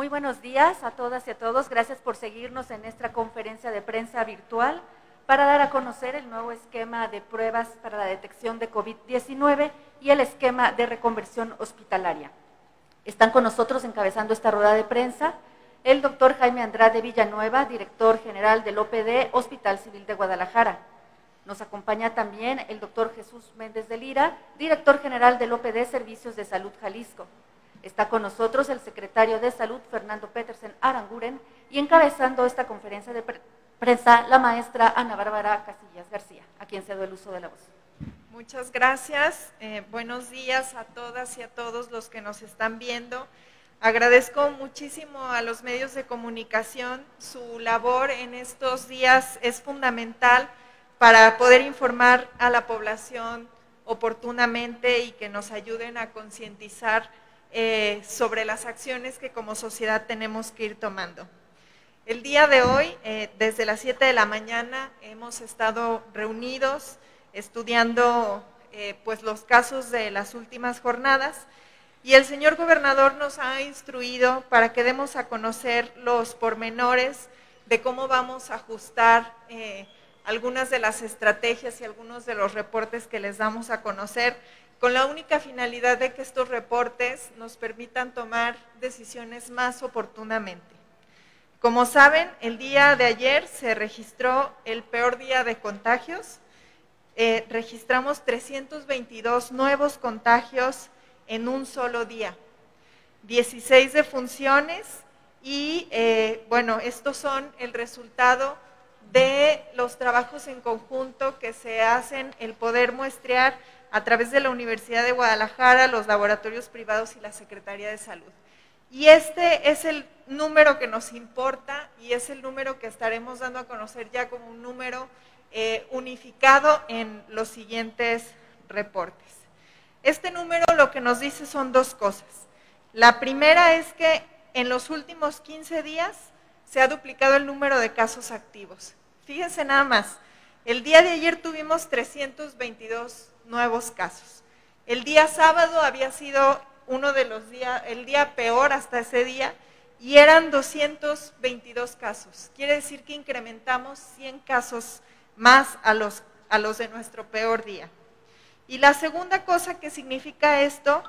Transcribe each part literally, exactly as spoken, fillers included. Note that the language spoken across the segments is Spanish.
Muy buenos días a todas y a todos. Gracias por seguirnos en nuestra conferencia de prensa virtual para dar a conocer el nuevo esquema de pruebas para la detección de COVID diecinueve y el esquema de reconversión hospitalaria. Están con nosotros encabezando esta rueda de prensa el doctor Jaime Andrade Villanueva, director general del O P D Hospital Civil de Guadalajara. Nos acompaña también el doctor Jesús Méndez de Lira, director general del O P D Servicios de Salud Jalisco. Está con nosotros el secretario de Salud, Fernando Petersen Aranguren, y encabezando esta conferencia de prensa, la maestra Ana Bárbara Casillas García, a quien cedo el uso de la voz. Muchas gracias. Eh, buenos días a todas y a todos los que nos están viendo. Agradezco muchísimo a los medios de comunicación. Su labor en estos días es fundamental para poder informar a la población oportunamente y que nos ayuden a concientizar Eh, sobre las acciones que como sociedad tenemos que ir tomando. El día de hoy, eh, desde las siete de la mañana, hemos estado reunidos estudiando eh, pues los casos de las últimas jornadas y el señor gobernador nos ha instruido para que demos a conocer los pormenores de cómo vamos a ajustar eh, algunas de las estrategias y algunos de los reportes que les damos a conocer, con la única finalidad de que estos reportes nos permitan tomar decisiones más oportunamente. Como saben, el día de ayer se registró el peor día de contagios, eh, registramos trescientos veintidós nuevos contagios en un solo día, dieciséis defunciones y eh, bueno, estos son el resultado de los trabajos en conjunto que se hacen, el poder muestrear a través de la Universidad de Guadalajara, los laboratorios privados y la Secretaría de Salud. Y este es el número que nos importa y es el número que estaremos dando a conocer ya como un número eh, unificado en los siguientes reportes. Este número lo que nos dice son dos cosas. La primera es que en los últimos quince días se ha duplicado el número de casos activos. Fíjense nada más, el día de ayer tuvimos trescientos veintidós nuevos casos. El día sábado había sido uno de los días, el día peor hasta ese día, y eran doscientos veintidós casos. Quiere decir que incrementamos cien casos más a los, a los de nuestro peor día. Y la segunda cosa que significa esto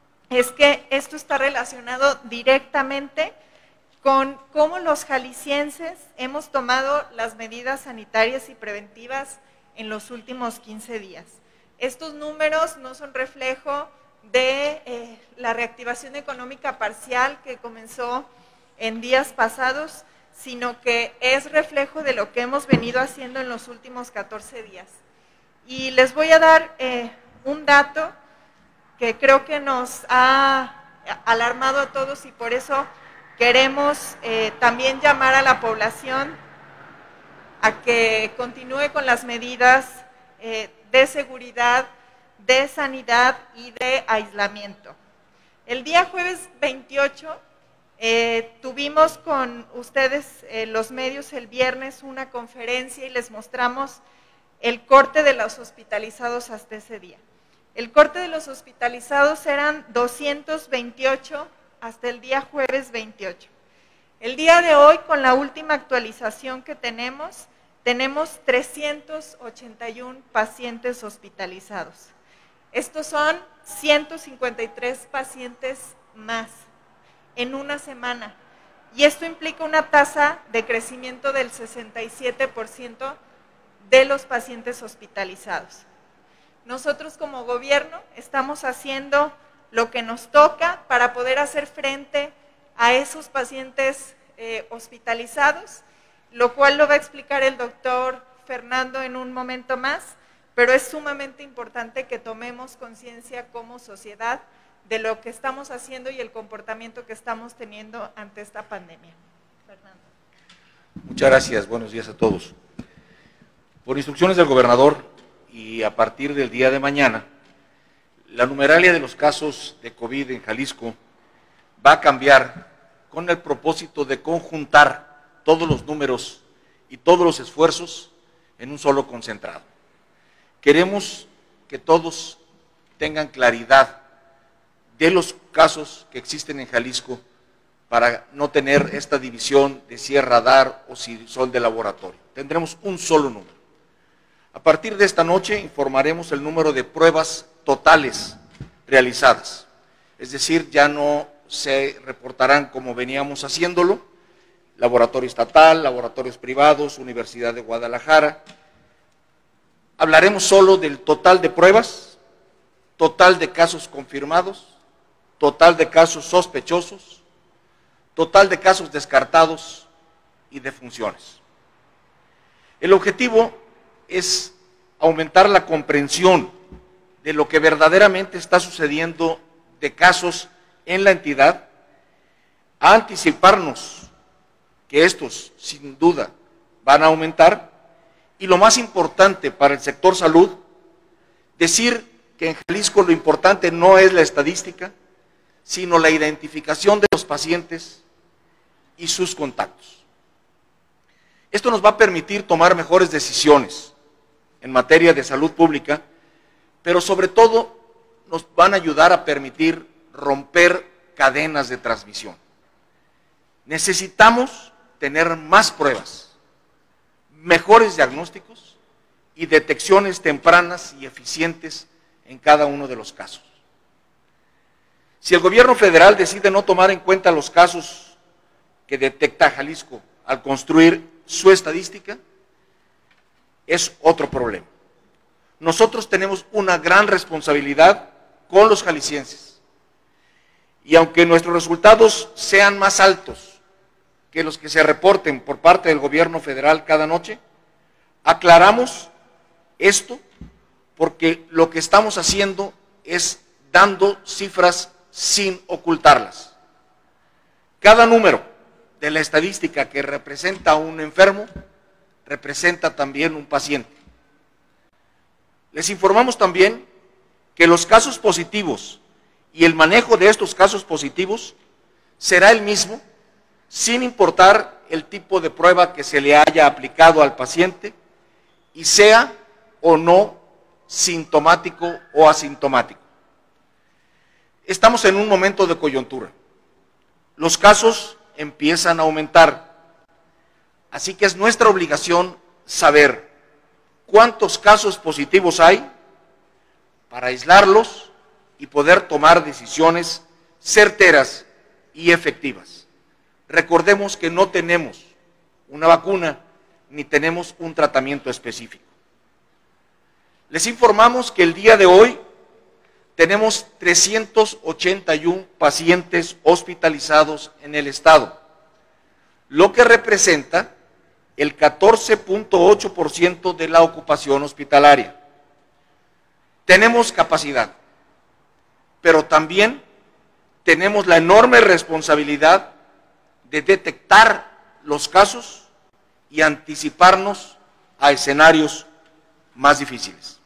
es que esto está relacionado directamente con cómo los jaliscienses hemos tomado las medidas sanitarias y preventivas en los últimos quince días. Estos números no son reflejo de eh, la reactivación económica parcial que comenzó en días pasados, sino que es reflejo de lo que hemos venido haciendo en los últimos catorce días. Y les voy a dar eh, un dato que creo que nos ha alarmado a todos y por eso queremos eh, también llamar a la población a que continúe con las medidas eh, de seguridad, de sanidad y de aislamiento. El día jueves veintiocho eh, tuvimos con ustedes eh, los medios el viernes una conferencia y les mostramos el corte de los hospitalizados hasta ese día. El corte de los hospitalizados eran doscientos veintiocho hasta el día jueves veintiocho. El día de hoy, con la última actualización que tenemos, tenemos trescientos ochenta y uno pacientes hospitalizados. Estos son ciento cincuenta y tres pacientes más en una semana. Y esto implica una tasa de crecimiento del sesenta y siete por ciento de los pacientes hospitalizados. Nosotros como gobierno estamos haciendo lo que nos toca para poder hacer frente a esos pacientes eh, hospitalizados, lo cual lo va a explicar el doctor Fernando en un momento más, pero es sumamente importante que tomemos conciencia como sociedad de lo que estamos haciendo y el comportamiento que estamos teniendo ante esta pandemia. Fernando. Muchas gracias, buenos días a todos. Por instrucciones del gobernador y a partir del día de mañana, la numeralia de los casos de COVID en Jalisco va a cambiar con el propósito de conjuntar todos los números y todos los esfuerzos en un solo concentrado. Queremos que todos tengan claridad de los casos que existen en Jalisco para no tener esta división de si es radar o si son de laboratorio. Tendremos un solo número. A partir de esta noche informaremos el número de pruebas totales realizadas. Es decir, ya no se reportarán como veníamos haciéndolo, laboratorio estatal, laboratorios privados, Universidad de Guadalajara. Hablaremos solo del total de pruebas, total de casos confirmados, total de casos sospechosos, total de casos descartados y de funciones. El objetivo es aumentar la comprensión de lo que verdaderamente está sucediendo de casos en la entidad, a anticiparnos que estos, sin duda, van a aumentar, y lo más importante para el sector salud, decir que en Jalisco lo importante no es la estadística, sino la identificación de los pacientes y sus contactos. Esto nos va a permitir tomar mejores decisiones en materia de salud pública, pero sobre todo nos van a ayudar a permitir romper cadenas de transmisión. Necesitamos tener más pruebas, mejores diagnósticos y detecciones tempranas y eficientes en cada uno de los casos. Si el gobierno federal decide no tomar en cuenta los casos que detecta Jalisco al construir su estadística, es otro problema. Nosotros tenemos una gran responsabilidad con los jaliscienses, y aunque nuestros resultados sean más altos que los que se reporten por parte del gobierno federal cada noche, aclaramos esto porque lo que estamos haciendo es dando cifras sin ocultarlas. Cada número de la estadística que representa a un enfermo representa también un paciente. Les informamos también que los casos positivos y el manejo de estos casos positivos será el mismo, sin importar el tipo de prueba que se le haya aplicado al paciente y sea o no sintomático o asintomático. Estamos en un momento de coyuntura. Los casos empiezan a aumentar, así que es nuestra obligación saber cuántos casos positivos hay para aislarlos y poder tomar decisiones certeras y efectivas. Recordemos que no tenemos una vacuna ni tenemos un tratamiento específico. Les informamos que el día de hoy tenemos trescientos ochenta y uno pacientes hospitalizados en el estado, lo que representa el catorce punto ocho por ciento de la ocupación hospitalaria. Tenemos capacidad, pero también tenemos la enorme responsabilidad de detectar los casos y anticiparnos a escenarios más difíciles.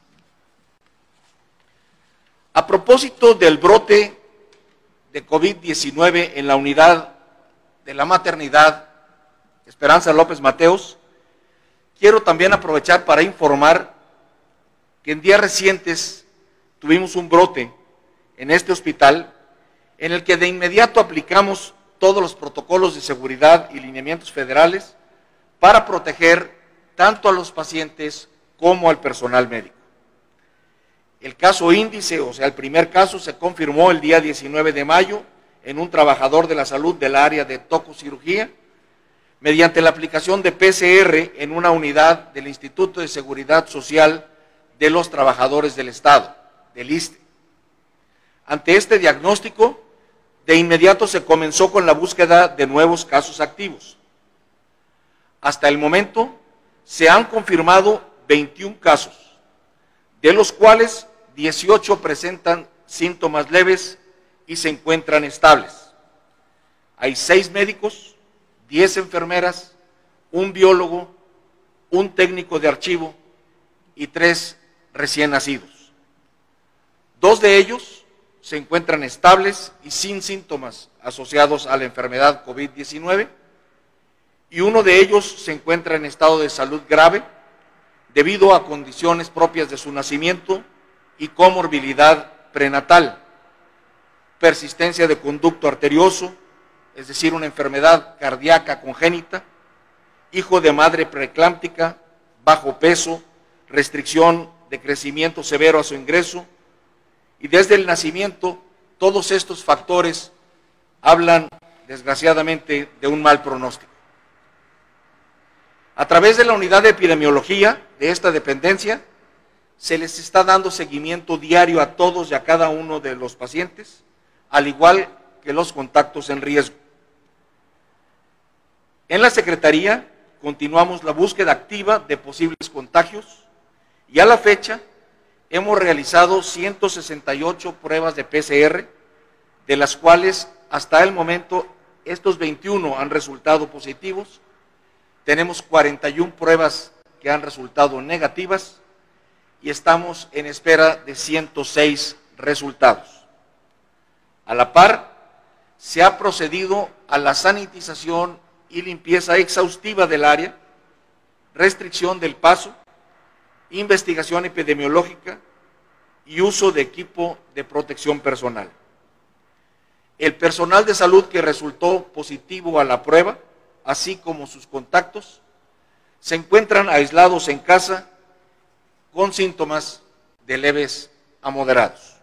A propósito del brote de COVID diecinueve en la unidad de la maternidad Esperanza López Mateos, quiero también aprovechar para informar que en días recientes tuvimos un brote en este hospital en el que de inmediato aplicamos todos los protocolos de seguridad y lineamientos federales para proteger tanto a los pacientes como al personal médico. El caso índice, o sea, el primer caso, se confirmó el día diecinueve de mayo en un trabajador de la salud del área de tococirugía, mediante la aplicación de P C R en una unidad del Instituto de Seguridad Social de los Trabajadores del Estado, del I S S S T E. Ante este diagnóstico, de inmediato se comenzó con la búsqueda de nuevos casos activos. Hasta el momento, se han confirmado veintiún casos, de los cuales dieciocho presentan síntomas leves y se encuentran estables. Hay seis médicos, diez enfermeras, un biólogo, un técnico de archivo y tres recién nacidos. Dos de ellos se encuentran estables y sin síntomas asociados a la enfermedad COVID diecinueve, y uno de ellos se encuentra en estado de salud grave debido a condiciones propias de su nacimiento y comorbilidad prenatal, persistencia de conducto arterioso, es decir, una enfermedad cardíaca congénita, hijo de madre preeclámptica, bajo peso, restricción de crecimiento severo a su ingreso, y desde el nacimiento todos estos factores hablan desgraciadamente de un mal pronóstico. A través de la unidad de epidemiología de esta dependencia, se les está dando seguimiento diario a todos y a cada uno de los pacientes, al igual que los contactos en riesgo. En la Secretaría continuamos la búsqueda activa de posibles contagios y a la fecha hemos realizado ciento sesenta y ocho pruebas de P C R, de las cuales hasta el momento estos veintiuno han resultado positivos. Tenemos cuarenta y una pruebas que han resultado negativas y estamos en espera de ciento seis resultados. A la par, se ha procedido a la sanitización y limpieza exhaustiva del área, restricción del paso, investigación epidemiológica y uso de equipo de protección personal. El personal de salud que resultó positivo a la prueba, así como sus contactos, se encuentran aislados en casa con síntomas de leves a moderados.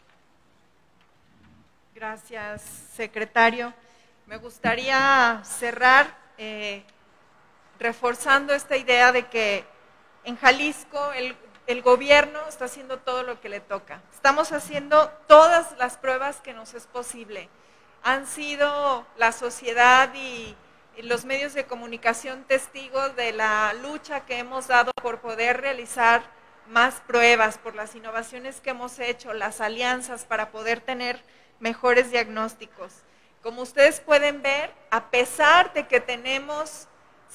Gracias, secretario. Me gustaría cerrar eh, reforzando esta idea de que en Jalisco el, el gobierno está haciendo todo lo que le toca. Estamos haciendo todas las pruebas que nos es posible. Han sido la sociedad y los medios de comunicación testigos de la lucha que hemos dado por poder realizar más pruebas, por las innovaciones que hemos hecho, las alianzas para poder tener mejores diagnósticos. Como ustedes pueden ver, a pesar de que tenemos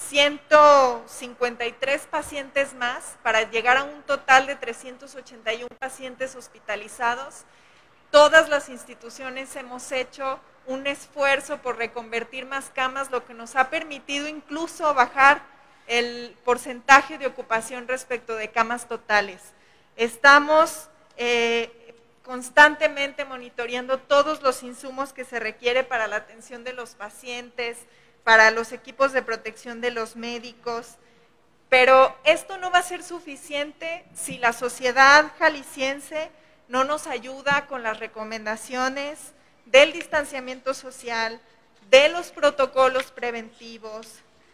ciento cincuenta y tres pacientes más para llegar a un total de trescientos ochenta y uno pacientes hospitalizados, todas las instituciones hemos hecho un esfuerzo por reconvertir más camas, lo que nos ha permitido incluso bajar el porcentaje de ocupación respecto de camas totales. Estamos eh, constantemente monitoreando todos los insumos que se requiere para la atención de los pacientes, para los equipos de protección de los médicos, pero esto no va a ser suficiente si la sociedad jalisciense no nos ayuda con las recomendaciones del distanciamiento social, de los protocolos preventivos,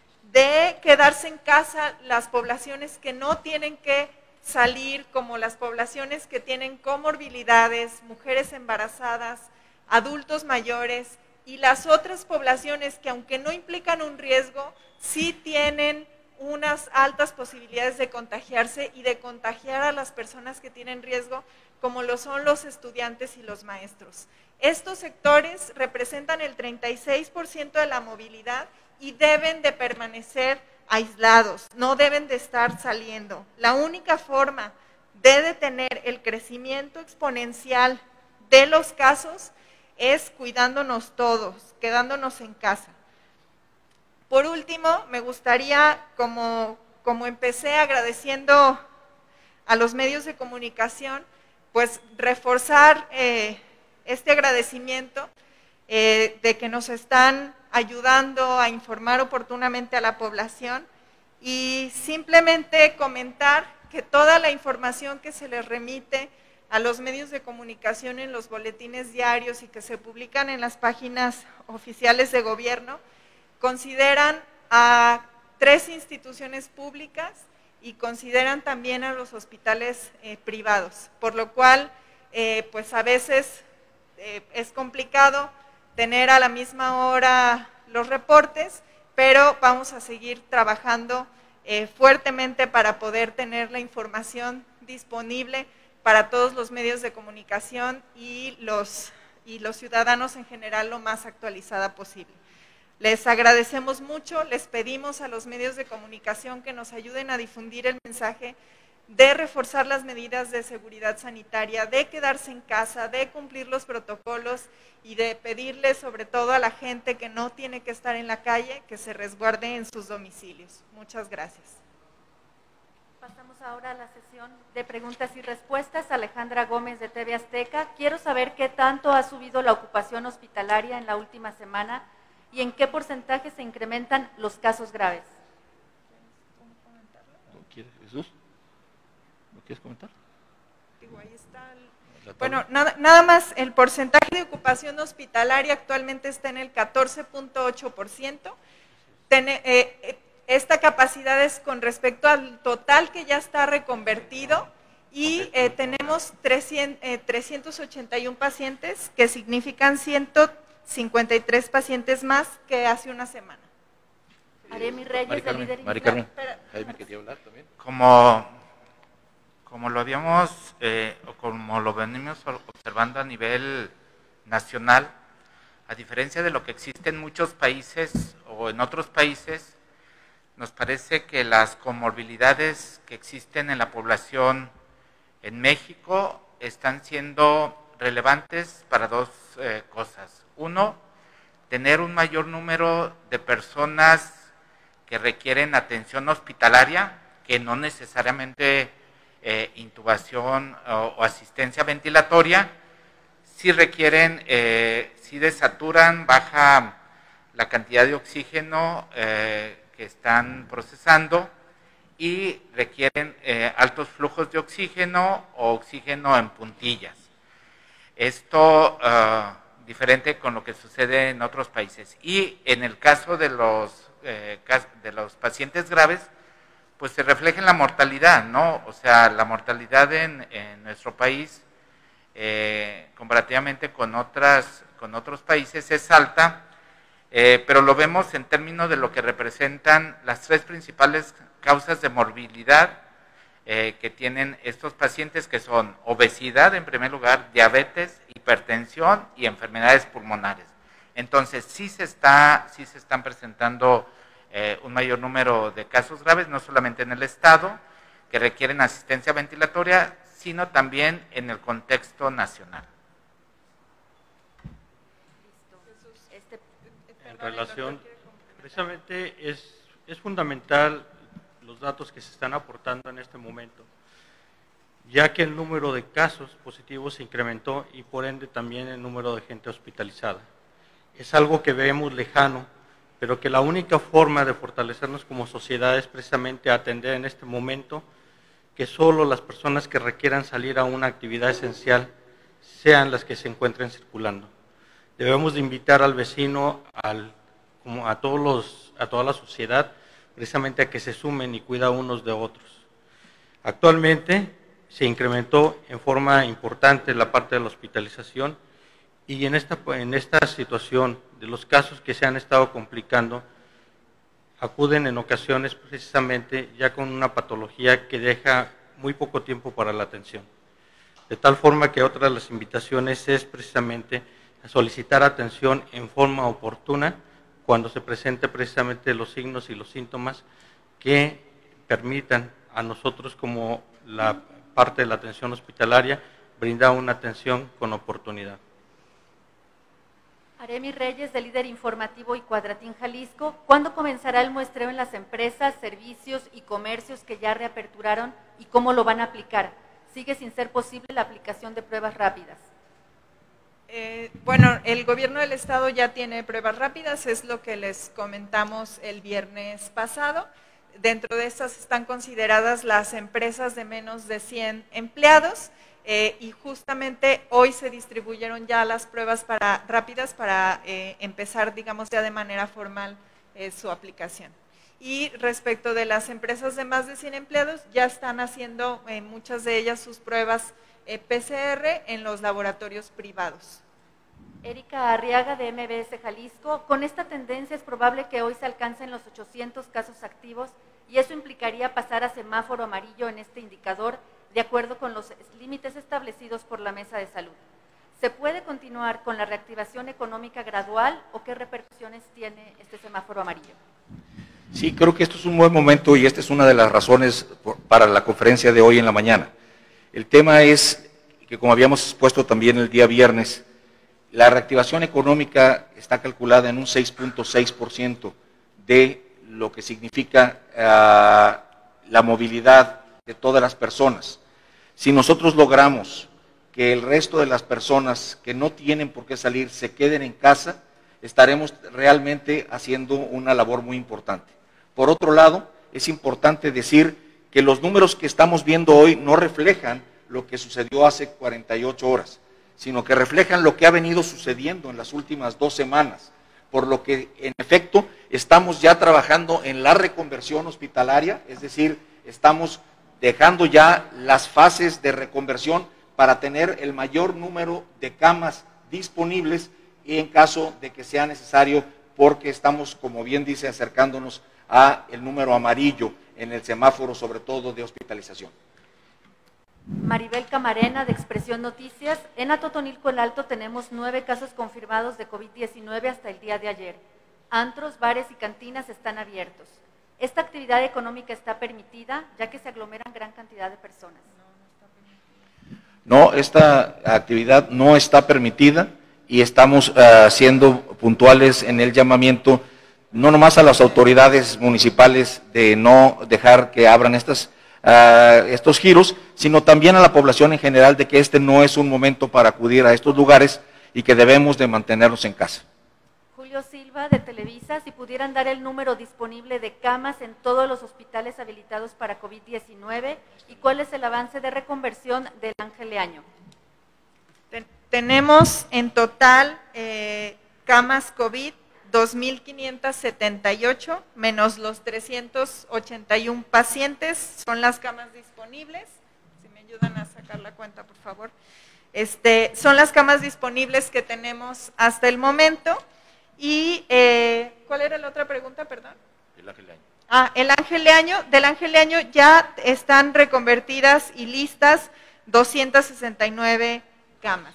de quedarse en casa las poblaciones que no tienen que salir, como las poblaciones que tienen comorbilidades, mujeres embarazadas, adultos mayores, y las otras poblaciones que, aunque no implican un riesgo, sí tienen unas altas posibilidades de contagiarse y de contagiar a las personas que tienen riesgo, como lo son los estudiantes y los maestros. Estos sectores representan el treinta y seis por ciento de la movilidad y deben de permanecer aislados, no deben de estar saliendo. La única forma de detener el crecimiento exponencial de los casos es cuidándonos todos, quedándonos en casa. Por último, me gustaría, como, como empecé agradeciendo a los medios de comunicación, pues reforzar eh, este agradecimiento eh, de que nos están ayudando a informar oportunamente a la población y simplemente comentar que toda la información que se les remite a los medios de comunicación en los boletines diarios y que se publican en las páginas oficiales de gobierno, consideran a tres instituciones públicas y consideran también a los hospitales eh, privados, por lo cual eh, pues a veces eh, es complicado tener a la misma hora los reportes, pero vamos a seguir trabajando eh, fuertemente para poder tener la información disponible para todos los medios de comunicación y los, y los ciudadanos en general lo más actualizada posible. Les agradecemos mucho, les pedimos a los medios de comunicación que nos ayuden a difundir el mensaje de reforzar las medidas de seguridad sanitaria, de quedarse en casa, de cumplir los protocolos y de pedirle sobre todo a la gente que no tiene que estar en la calle, que se resguarde en sus domicilios. Muchas gracias. Pasamos ahora a la sesión de preguntas y respuestas. Alejandra Gómez de T V Azteca. Quiero saber qué tanto ha subido la ocupación hospitalaria en la última semana y en qué porcentaje se incrementan los casos graves. ¿No quieres, Jesús? ¿No quieres comentar? Digo, ahí está el... Bueno, nada, nada más, el porcentaje de ocupación hospitalaria actualmente está en el catorce punto ocho por ciento. Ten, eh, esta capacidad es con respecto al total que ya está reconvertido y eh, tenemos trescientos, eh, trescientos ochenta y uno pacientes, que significan ciento cincuenta y tres pacientes más que hace una semana. Aremi Reyes, Mari de Carmen, líder Mari Carmen, Espera. Jaime quería hablar también. Como, como lo habíamos, eh, o como lo venimos observando a nivel nacional, a diferencia de lo que existe en muchos países o en otros países, nos parece que las comorbilidades que existen en la población en México están siendo relevantes para dos eh, cosas. Uno, tener un mayor número de personas que requieren atención hospitalaria, que no necesariamente eh, intubación o, o asistencia ventilatoria, sí requieren, eh, sí desaturan, baja la cantidad de oxígeno eh, que están procesando y requieren eh, altos flujos de oxígeno o oxígeno en puntillas. Esto uh, diferente con lo que sucede en otros países. Y en el caso de los, eh, de los pacientes graves, pues se refleja en la mortalidad, ¿no? O sea, la mortalidad en, en nuestro país, eh, comparativamente con, otras, con otros países, es alta, eh, pero lo vemos en términos de lo que representan las tres principales causas de morbilidad eh, que tienen estos pacientes, que son obesidad en primer lugar, diabetes, hipertensión y enfermedades pulmonares. Entonces sí se, está, sí se están presentando eh, un mayor número de casos graves, no solamente en el estado, que requieren asistencia ventilatoria, sino también en el contexto nacional. En relación, precisamente es, es fundamental los datos que se están aportando en este momento, ya que el número de casos positivos se incrementó y por ende también el número de gente hospitalizada. Es algo que vemos lejano, pero que la única forma de fortalecernos como sociedad es precisamente atender en este momento que solo las personas que requieran salir a una actividad esencial sean las que se encuentren circulando. Debemos de invitar al vecino, al, como a, todos los, a toda la sociedad, precisamente a que se sumen y cuida unos de otros. Actualmente se incrementó en forma importante la parte de la hospitalización y en esta, en esta situación de los casos que se han estado complicando, acuden en ocasiones precisamente ya con una patología que deja muy poco tiempo para la atención. De tal forma que otra de las invitaciones es precisamente a solicitar atención en forma oportuna cuando se presenten precisamente los signos y los síntomas que permitan a nosotros como la parte de la atención hospitalaria brindar una atención con oportunidad. Aremi Reyes, de Líder Informativo y Cuadratín Jalisco, ¿cuándo comenzará el muestreo en las empresas, servicios y comercios que ya reaperturaron y cómo lo van a aplicar? ¿Sigue sin ser posible la aplicación de pruebas rápidas? Eh, bueno, el gobierno del estado ya tiene pruebas rápidas, es lo que les comentamos el viernes pasado. Dentro de estas están consideradas las empresas de menos de cien empleados. Eh, y justamente hoy se distribuyeron ya las pruebas para, rápidas para eh, empezar, digamos, ya de manera formal eh, su aplicación. Y respecto de las empresas de más de cien empleados, ya están haciendo eh, muchas de ellas sus pruebas eh, P C R en los laboratorios privados. Erika Arriaga, de M B S Jalisco, con esta tendencia es probable que hoy se alcancen los ochocientos casos activos y eso implicaría pasar a semáforo amarillo en este indicador, de acuerdo con los límites establecidos por la Mesa de Salud. ¿Se puede continuar con la reactivación económica gradual o qué repercusiones tiene este semáforo amarillo? Sí, creo que esto es un buen momento y esta es una de las razones por, para la conferencia de hoy en la mañana. El tema es que, como habíamos expuesto también el día viernes, la reactivación económica está calculada en un seis punto seis por ciento de lo que significa uh, la movilidad de todas las personas. Si nosotros logramos que el resto de las personas que no tienen por qué salir se queden en casa, estaremos realmente haciendo una labor muy importante. Por otro lado, es importante decir que los números que estamos viendo hoy no reflejan lo que sucedió hace cuarenta y ocho horas, sino que reflejan lo que ha venido sucediendo en las últimas dos semanas, por lo que en efecto estamos ya trabajando en la reconversión hospitalaria, es decir, estamos dejando ya las fases de reconversión para tener el mayor número de camas disponibles y en caso de que sea necesario, porque estamos, como bien dice, acercándonos a el número amarillo en el semáforo, sobre todo de hospitalización. Maribel Camarena, de Expresión Noticias. En Atotonilco el Alto tenemos nueve casos confirmados de COVID diecinueve hasta el día de ayer. Antros, bares y cantinas están abiertos. ¿Esta actividad económica está permitida, ya que se aglomeran gran cantidad de personas? No, esta actividad no está permitida y estamos uh, siendo puntuales en el llamamiento, no nomás a las autoridades municipales de no dejar que abran estas Uh, estos giros, sino también a la población en general de que este no es un momento para acudir a estos lugares y que debemos de mantenernos en casa. Julio Silva, de Televisa, si pudieran dar el número disponible de camas en todos los hospitales habilitados para COVID diecinueve y cuál es el avance de reconversión del Ángel Leaño. Ten, tenemos en total eh, camas COVID dos mil quinientas setenta y ocho, menos los trescientos ochenta y uno pacientes, son las camas disponibles. Si me ayudan a sacar la cuenta, por favor. Este, son las camas disponibles que tenemos hasta el momento. Y, eh, ¿cuál era la otra pregunta, perdón? El Ángel Leaño. Ah, el Ángel Leaño, del Ángel Leaño ya están reconvertidas y listas doscientas sesenta y nueve camas.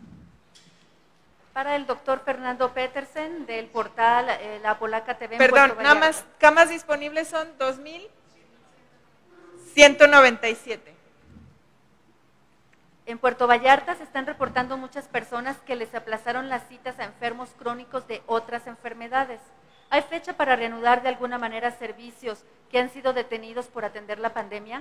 Para el doctor Fernando Petersen, del portal eh, La Polaca T V. Perdón, nada más, camas disponibles son dos mil ciento noventa y siete. En Puerto Vallarta se están reportando muchas personas que les aplazaron las citas a enfermos crónicos de otras enfermedades. ¿Hay fecha para reanudar de alguna manera servicios que han sido detenidos por atender la pandemia?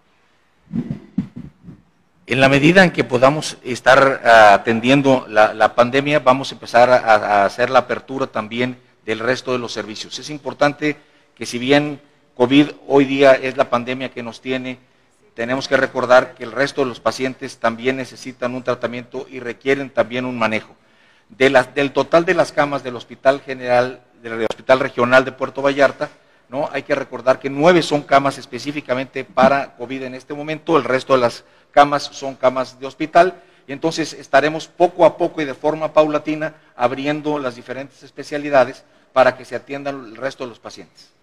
En la medida en que podamos estar uh, atendiendo la, la pandemia, vamos a empezar a, a hacer la apertura también del resto de los servicios. Es importante que si bien COVID hoy día es la pandemia que nos tiene, tenemos que recordar que el resto de los pacientes también necesitan un tratamiento y requieren también un manejo. De las, del total de las camas del Hospital General, del Hospital Regional de Puerto Vallarta, ¿no? Hay que recordar que nueve son camas específicamente para COVID en este momento, el resto de las camas son camas de hospital, y entonces estaremos poco a poco y de forma paulatina abriendo las diferentes especialidades para que se atiendan el resto de los pacientes.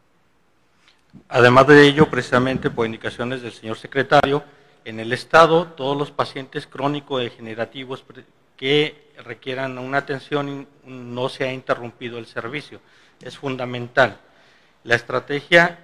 Además de ello, precisamente por indicaciones del señor secretario, en el Estado todos los pacientes crónico-degenerativos que requieran una atención no se ha interrumpido el servicio, es fundamental. La estrategia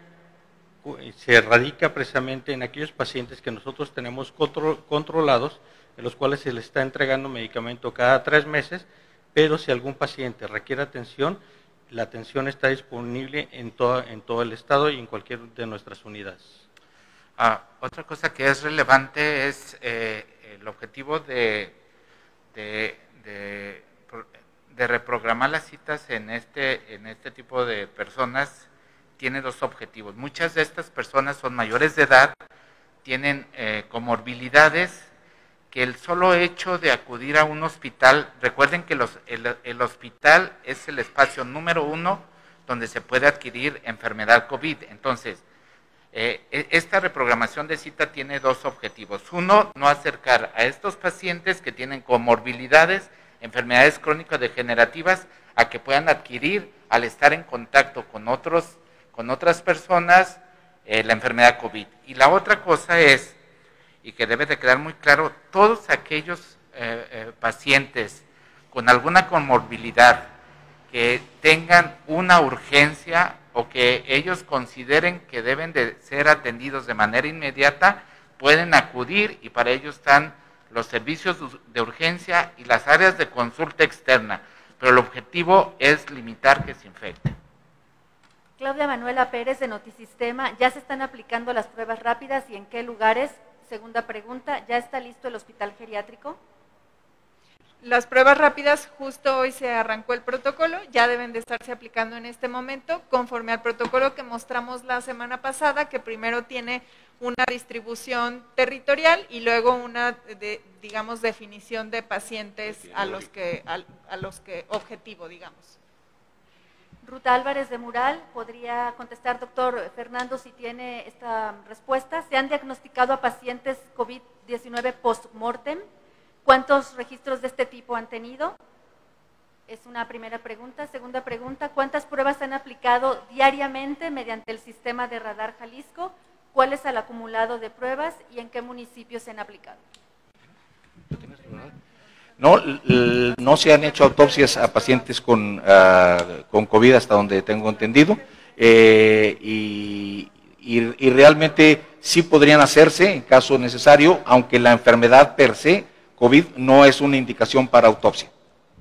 se radica precisamente en aquellos pacientes que nosotros tenemos control, controlados, en los cuales se les está entregando medicamento cada tres meses, pero si algún paciente requiere atención, la atención está disponible en, toda, en todo el estado y en cualquier de nuestras unidades. Ah, otra cosa que es relevante es eh, el objetivo de, de, de, de reprogramar las citas en este, en este tipo de personas. Tiene dos objetivos. Muchas de estas personas son mayores de edad, tienen eh, comorbilidades, que el solo hecho de acudir a un hospital, recuerden que los, el, el hospital es el espacio número uno donde se puede adquirir enfermedad COVID. Entonces, eh, esta reprogramación de cita tiene dos objetivos. Uno, no acercar a estos pacientes que tienen comorbilidades, enfermedades crónico-degenerativas, a que puedan adquirir al estar en contacto con otros con otras personas eh, la enfermedad COVID. Y la otra cosa es, y que debe de quedar muy claro, todos aquellos eh, eh, pacientes con alguna comorbilidad que tengan una urgencia o que ellos consideren que deben de ser atendidos de manera inmediata, pueden acudir y para ello están los servicios de urgencia y las áreas de consulta externa, pero el objetivo es limitar que se infecten. Claudia Manuela Pérez, de Notisistema, ¿ya se están aplicando las pruebas rápidas y en qué lugares? Segunda pregunta, ¿ya está listo el hospital geriátrico? Las pruebas rápidas, justo hoy se arrancó el protocolo, ya deben de estarse aplicando en este momento, conforme al protocolo que mostramos la semana pasada, que primero tiene una distribución territorial y luego una, de, digamos, definición de pacientes a los que, a, a los que objetivo, digamos. Ruta Álvarez de Mural, podría contestar, doctor Fernando, si tiene esta respuesta. ¿Se han diagnosticado a pacientes COVID diecinueve post-mortem? ¿Cuántos registros de este tipo han tenido? Es una primera pregunta. Segunda pregunta, ¿cuántas pruebas han aplicado diariamente mediante el sistema de Radar Jalisco? ¿Cuál es el acumulado de pruebas y en qué municipios se han aplicado? No, no se han hecho autopsias a pacientes con, uh, con COVID hasta donde tengo entendido, eh, y, y, y realmente sí podrían hacerse en caso necesario, aunque la enfermedad per se, COVID, no es una indicación para autopsia.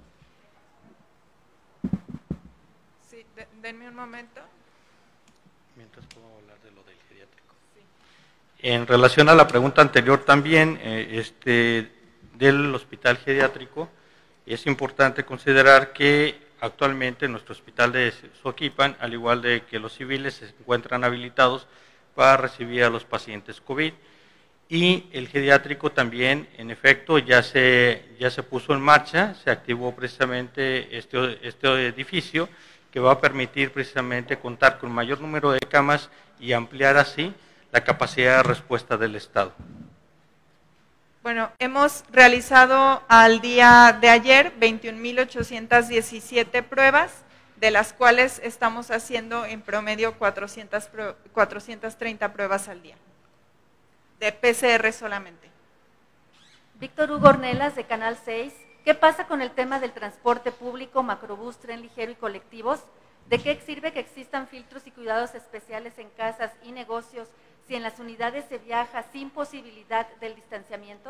Sí, de, denme un momento. Mientras puedo hablar de lo del geriátrico. Sí. En relación a la pregunta anterior también, eh, este, del hospital geriátrico, es importante considerar que actualmente nuestro hospital de Xochipan, al igual de que los civiles, se encuentran habilitados para recibir a los pacientes COVID. Y el geriátrico también, en efecto, ya se, ya se puso en marcha, se activó precisamente este, este edificio que va a permitir precisamente contar con mayor número de camas y ampliar así la capacidad de respuesta del Estado. Bueno, hemos realizado al día de ayer veintiún mil ochocientas diecisiete pruebas, de las cuales estamos haciendo en promedio cuatrocientas, cuatrocientas treinta pruebas al día. De P C R solamente. Víctor Hugo Ornelas, de Canal seis, ¿qué pasa con el tema del transporte público, macrobús, tren ligero y colectivos? ¿De qué sirve que existan filtros y cuidados especiales en casas y negocios si en las unidades se viaja sin posibilidad del distanciamiento?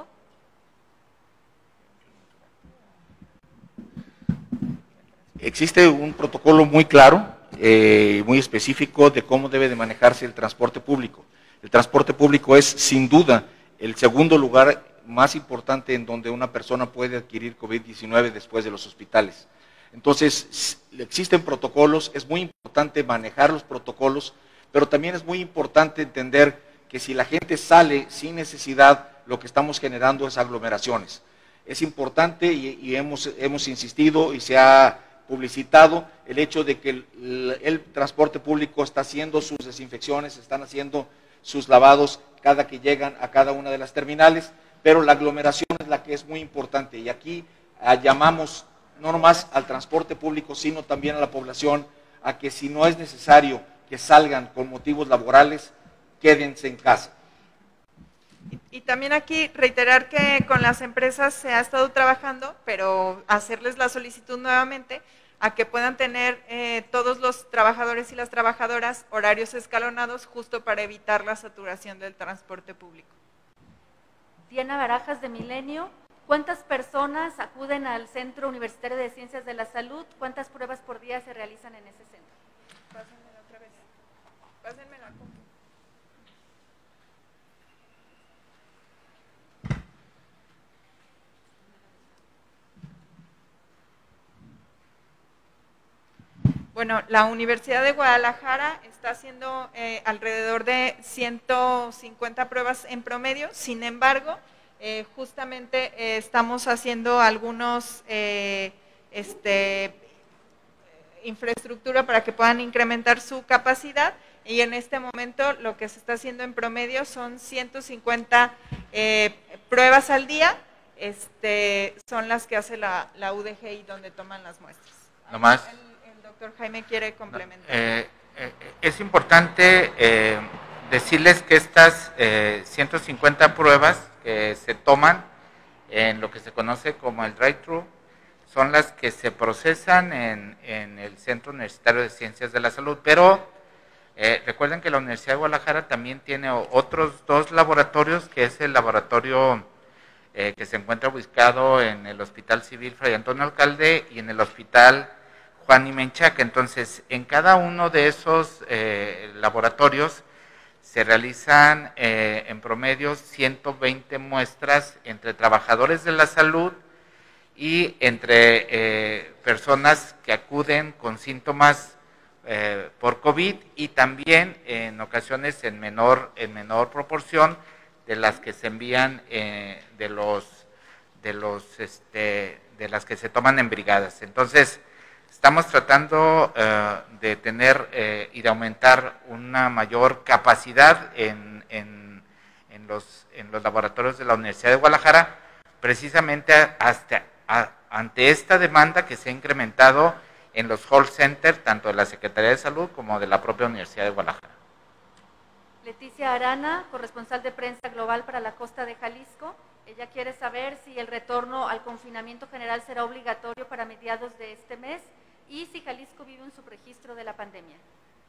Existe un protocolo muy claro, eh, muy específico de cómo debe de manejarse el transporte público. El transporte público es, sin duda, el segundo lugar más importante en donde una persona puede adquirir COVID diecinueve después de los hospitales. Entonces, existen protocolos, es muy importante manejar los protocolos, pero también es muy importante entender que si la gente sale sin necesidad, lo que estamos generando es aglomeraciones. Es importante y, y hemos, hemos insistido y se ha publicitado el hecho de que el, el transporte público está haciendo sus desinfecciones, están haciendo sus lavados cada que llegan a cada una de las terminales, pero la aglomeración es la que es muy importante y aquí ah, llamamos no nomás al transporte público, sino también a la población a que si no es necesario que salgan con motivos laborales, quédense en casa. Y, y también aquí reiterar que con las empresas se ha estado trabajando, pero hacerles la solicitud nuevamente a que puedan tener eh, todos los trabajadores y las trabajadoras horarios escalonados justo para evitar la saturación del transporte público. Diana Barajas, de Milenio, ¿cuántas personas acuden al Centro Universitario de Ciencias de la Salud? ¿Cuántas pruebas por día se realizan en ese centro? Pásenmela otra vez. Pásenmela. Bueno, la Universidad de Guadalajara está haciendo eh, alrededor de ciento cincuenta pruebas en promedio, sin embargo, eh, justamente eh, estamos haciendo algunos eh, este, infraestructura para que puedan incrementar su capacidad y en este momento lo que se está haciendo en promedio son ciento cincuenta eh, pruebas al día, este, son las que hace la, la U D G I donde toman las muestras. No más. Doctor Jaime quiere complementar. Eh, eh, es importante eh, decirles que estas eh, ciento cincuenta pruebas que se toman en lo que se conoce como el drive-thru son las que se procesan en, en el Centro Universitario de Ciencias de la Salud, pero eh, recuerden que la Universidad de Guadalajara también tiene otros dos laboratorios, que es el laboratorio eh, que se encuentra ubicado en el Hospital Civil Fray Antonio Alcalde y en el Hospital Juan y Menchaca. Entonces, en cada uno de esos eh, laboratorios se realizan eh, en promedio ciento veinte muestras entre trabajadores de la salud y entre eh, personas que acuden con síntomas eh, por COVID y también en ocasiones en menor, en menor proporción de las que se envían eh, de los de los este, de las que se toman en brigadas. Entonces, estamos tratando eh, de tener eh, y de aumentar una mayor capacidad en, en, en, los, en los laboratorios de la Universidad de Guadalajara, precisamente hasta, a, ante esta demanda que se ha incrementado en los call centers, tanto de la Secretaría de Salud como de la propia Universidad de Guadalajara. Leticia Arana, corresponsal de prensa global para la costa de Jalisco. Ella quiere saber si el retorno al confinamiento general será obligatorio para mediados de este mes y si Jalisco vive un subregistro de la pandemia.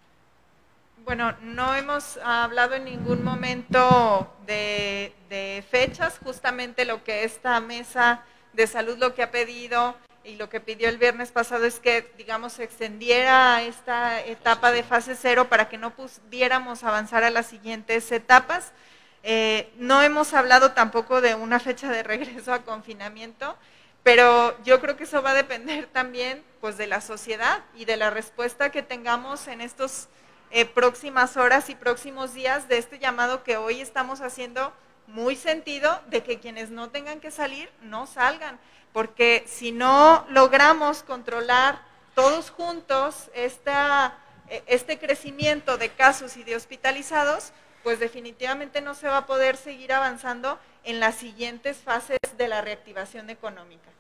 Bueno, no hemos hablado en ningún momento de, de fechas, justamente lo que esta mesa de salud lo que ha pedido y lo que pidió el viernes pasado es que, digamos, se extendiera esta etapa de fase cero para que no pudiéramos avanzar a las siguientes etapas. Eh, no hemos hablado tampoco de una fecha de regreso a confinamiento, pero yo creo que eso va a depender también pues, de la sociedad y de la respuesta que tengamos en estas eh, próximas horas y próximos días de este llamado que hoy estamos haciendo muy sentido de que quienes no tengan que salir, no salgan, porque si no logramos controlar todos juntos esta, este crecimiento de casos y de hospitalizados, pues definitivamente no se va a poder seguir avanzando en las siguientes fases de la reactivación económica.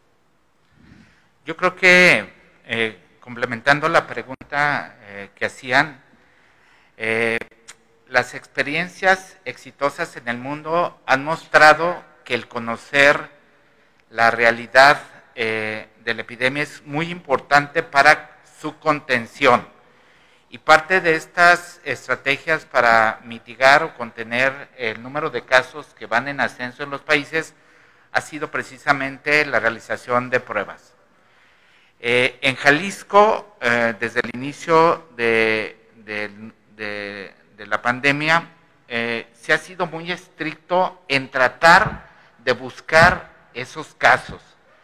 Yo creo que, eh, complementando la pregunta eh, que hacían, eh, las experiencias exitosas en el mundo han mostrado que el conocer la realidad eh, de la epidemia es muy importante para su contención. Y parte de estas estrategias para mitigar o contener el número de casos que van en ascenso en los países ha sido precisamente la realización de pruebas. Eh, en Jalisco, eh, desde el inicio de, de, de, de la pandemia, eh, se ha sido muy estricto en tratar de buscar esos casos.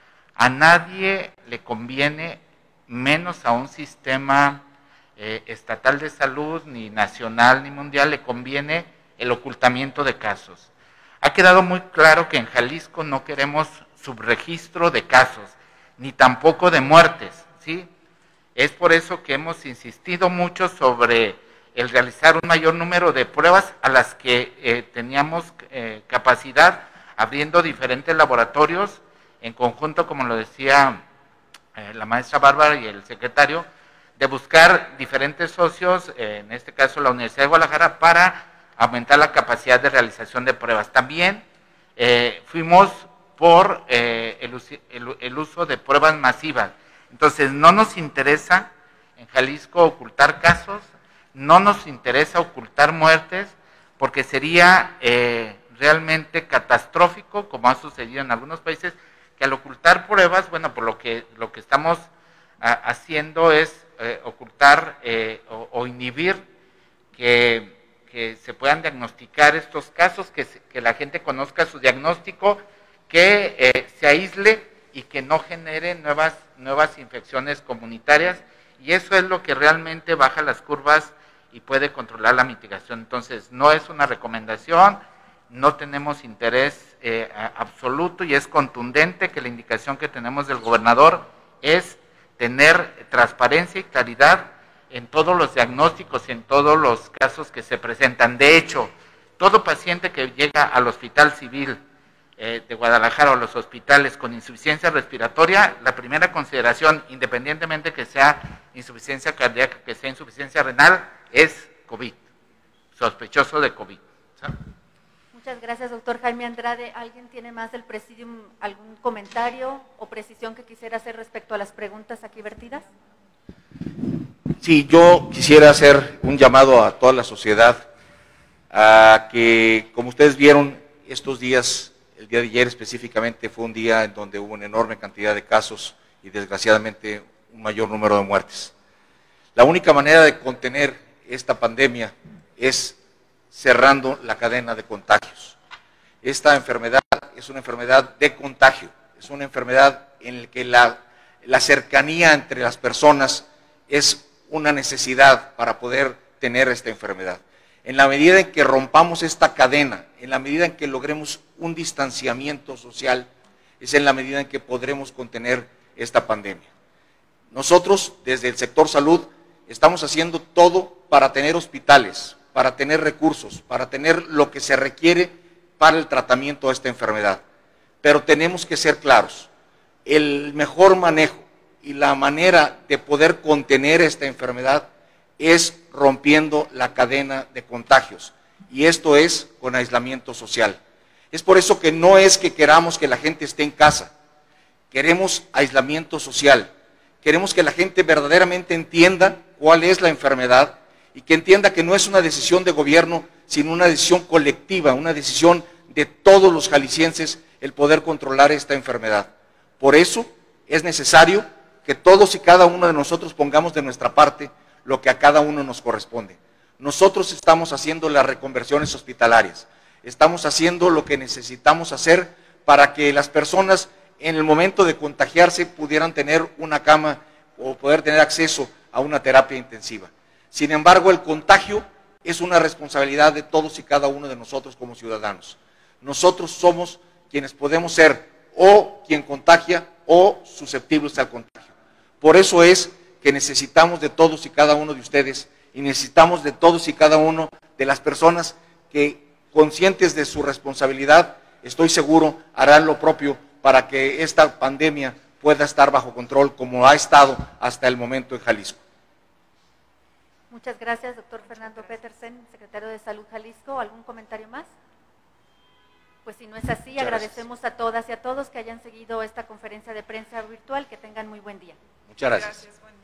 A nadie le conviene, menos a un sistema Eh, estatal de salud, ni nacional, ni mundial, le conviene el ocultamiento de casos. Ha quedado muy claro que en Jalisco no queremos subregistro de casos, ni tampoco de muertes, ¿sí? Es por eso que hemos insistido mucho sobre el realizar un mayor número de pruebas a las que eh, teníamos eh, capacidad, abriendo diferentes laboratorios, en conjunto, como lo decía eh, la maestra Bárbara y el secretario, de buscar diferentes socios, en este caso la Universidad de Guadalajara, para aumentar la capacidad de realización de pruebas. También eh, fuimos por eh, el, el, el uso de pruebas masivas. Entonces, no nos interesa en Jalisco ocultar casos, no nos interesa ocultar muertes, porque sería eh, realmente catastrófico, como ha sucedido en algunos países, que al ocultar pruebas, bueno, por lo que, lo que estamos a, haciendo es Eh, ocultar eh, o, o inhibir que, que se puedan diagnosticar estos casos, que, se, que la gente conozca su diagnóstico, que eh, se aísle y que no genere nuevas, nuevas infecciones comunitarias, y eso es lo que realmente baja las curvas y puede controlar la mitigación. Entonces, no es una recomendación, no tenemos interés eh, absoluto, y es contundente que la indicación que tenemos del gobernador es tener transparencia y claridad en todos los diagnósticos y en todos los casos que se presentan. De hecho, todo paciente que llega al Hospital Civil eh, de Guadalajara o los hospitales con insuficiencia respiratoria, la primera consideración, independientemente que sea insuficiencia cardíaca, que sea insuficiencia renal, es COVID, sospechoso de COVID. ¿Sabes? Muchas gracias, doctor Jaime Andrade. ¿Alguien tiene más del Presidium algún comentario o precisión que quisiera hacer respecto a las preguntas aquí vertidas? Sí, yo quisiera hacer un llamado a toda la sociedad a que, como ustedes vieron, estos días, el día de ayer específicamente, fue un día en donde hubo una enorme cantidad de casos y desgraciadamente un mayor número de muertes. La única manera de contener esta pandemia es cerrando la cadena de contagios. Esta enfermedad es una enfermedad de contagio, es una enfermedad en el que la, la cercanía entre las personas es una necesidad para poder tener esta enfermedad. En la medida en que rompamos esta cadena, en la medida en que logremos un distanciamiento social, es en la medida en que podremos contener esta pandemia. Nosotros, desde el sector salud, estamos haciendo todo para tener hospitales, para tener recursos, para tener lo que se requiere para el tratamiento de esta enfermedad. Pero tenemos que ser claros, el mejor manejo y la manera de poder contener esta enfermedad es rompiendo la cadena de contagios, y esto es con aislamiento social. Es por eso que no es que queramos que la gente esté en casa, queremos aislamiento social, queremos que la gente verdaderamente entienda cuál es la enfermedad y que entienda que no es una decisión de gobierno, sino una decisión colectiva, una decisión de todos los jaliscienses el poder controlar esta enfermedad. Por eso es necesario que todos y cada uno de nosotros pongamos de nuestra parte lo que a cada uno nos corresponde. Nosotros estamos haciendo las reconversiones hospitalarias, estamos haciendo lo que necesitamos hacer para que las personas en el momento de contagiarse pudieran tener una cama o poder tener acceso a una terapia intensiva. Sin embargo, el contagio es una responsabilidad de todos y cada uno de nosotros como ciudadanos. Nosotros somos quienes podemos ser o quien contagia o susceptibles al contagio. Por eso es que necesitamos de todos y cada uno de ustedes y necesitamos de todos y cada uno de las personas que, conscientes de su responsabilidad, estoy seguro, harán lo propio para que esta pandemia pueda estar bajo control como ha estado hasta el momento en Jalisco. Muchas gracias, doctor Fernando Petersen, secretario de Salud Jalisco. ¿Algún comentario más? Pues si no es así, Muchas agradecemos gracias. a todas y a todos que hayan seguido esta conferencia de prensa virtual. Que tengan muy buen día. Muchas gracias. gracias buen día.